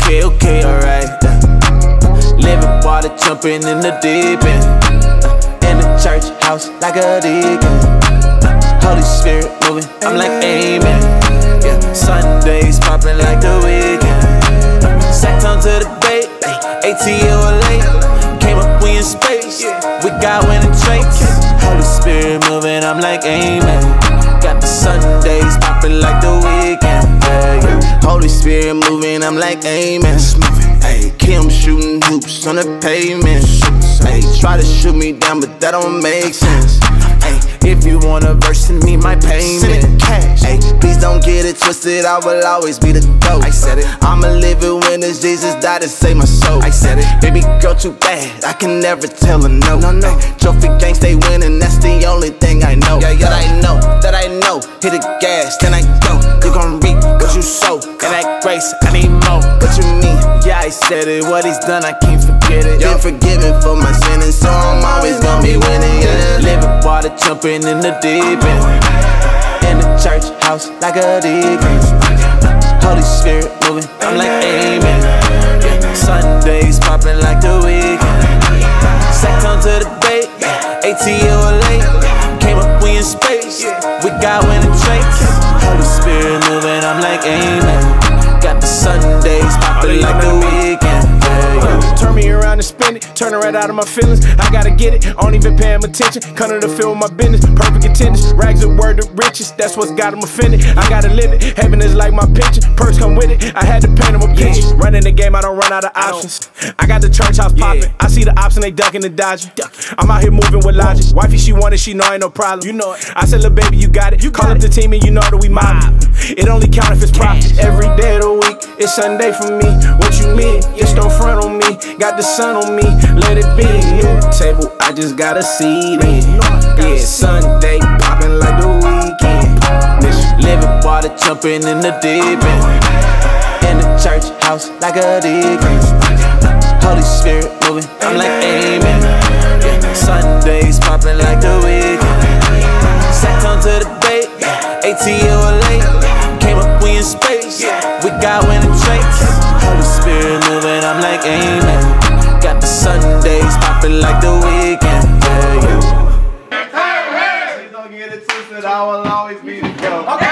okay, alright. Living water, jumping in the deep end. In the church house like a deacon. Holy Spirit moving, I'm like amen. Yeah, Sundays popping like the weekend. Sat down to the bait, ATL late. Came up, we in space. We got winning traits. Holy Spirit moving, I'm like amen. Got the Sundays popping like the weekend. Yeah, yeah. Holy Spirit moving, I'm like amen. Hey, Kim shooting hoops on the pavement. Hey, try to shoot me down, but that don't make sense. Hey, if you want a verse, send me my payment. Hey, please don't get it twisted, I will always be the GOAT. I said it. I'ma live it when it's Jesus died to save my soul. I said it. Baby girl too bad, I can never tell her no. No. Trophy gang stay winning, that's the only thing I know. Yeah. That I know. Hit the gas, then I go. You gon' reap what you sow. And that grace, I need more. What you mean? Yeah, I said it. What he's done, I can't forget it. Been forgiven for my sin, and so I'm always gonna be winning. Yeah. Living water, jumping in the deep end. In the church house like a deacon. Holy Spirit moving, I'm like amen. Yeah. Sundays popping like the weekend. Sat down to the bait, ATL late. Came up, we in space. We got winning traits. Holy Spirit moving, I'm like amen. Got the Sundays popping like the weekend. Turn me around and spin it, turn it right out of my feelings. I gotta get it, I don't even pay him attention. Come to the field with my business, perfect attendance. Rags are word to riches, that's what's got him offended. I gotta live it, heaven is like my pension. Purse come with it, I had to paint him a picture. Running the game, I don't run out of options. I got the church house popping, I see the ops and they ducking and dodging. I'm out here moving with logic. Wifey, she want it, she know ain't no problem. You know it. I said, little baby, you got it. Call up the team and you know that we mobbing. It only count if it's profit. Every day of the week, it's Sunday for me. What you mean? Just don't front on me. Got the sun on me, let it be. New table, I just got a seat in. Yeah, Sunday popping like the weekend. Living water, jumping in the deep end. In the church house like a deacon. Holy Spirit moving, I'm like amen. Yeah, Sundays popping like the weekend. Sat down to the bait, ATL late. Came up, we in space. We got winning traits. Holy Spirit moving, I'm like amen. Got the Sundays popping like the weekend. Yeah. Please don't get it twisted, I will always be the GOAT.